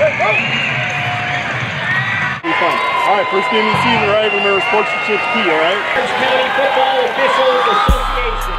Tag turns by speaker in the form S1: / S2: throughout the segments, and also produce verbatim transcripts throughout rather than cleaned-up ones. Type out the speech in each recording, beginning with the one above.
S1: All right, first game of the season, right? Remember, sportsmanship's key, all right?
S2: Orange County Football Officials Association.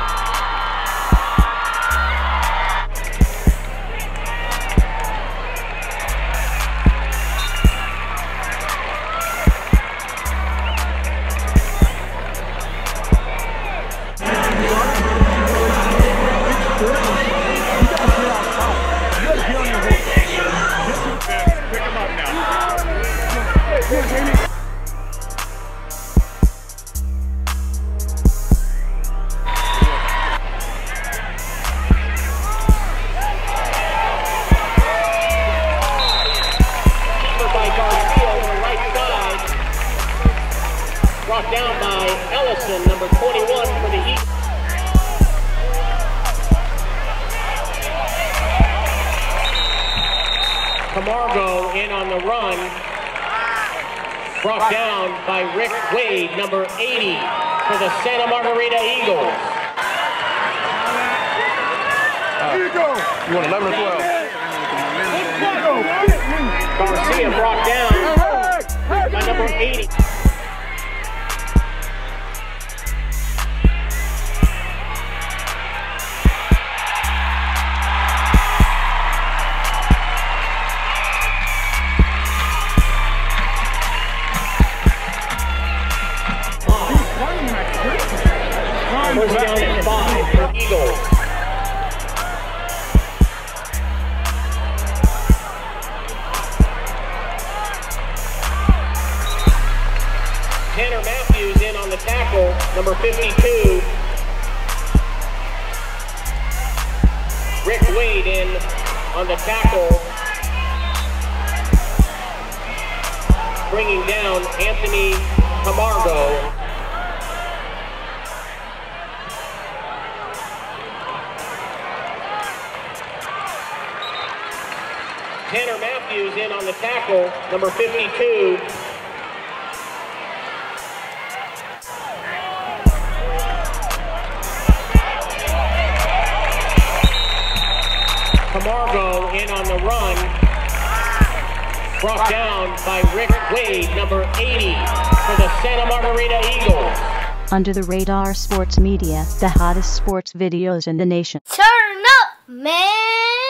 S2: Brought down by Ellison, number twenty-one for the Eagles. Camargo in on the run. Brought down by Rick Wade, number eighty for the Santa Margarita Eagles.
S1: Uh, Here you go. You want eleven or twelve?
S2: Garcia brought down by number eighty. First down at five for Eagles. Tanner Matthews in on the tackle, number fifty-two. Rick Wade in on the tackle, bringing down Anthony Camargo. Tanner Matthews in on the tackle, number fifty-two. Camargo in on the run. Brought down by Rick Wade, number eighty for the Santa Margarita Eagles.
S3: Under the Radar Sports Media, the hottest sports videos in the nation.
S4: Turn up, man!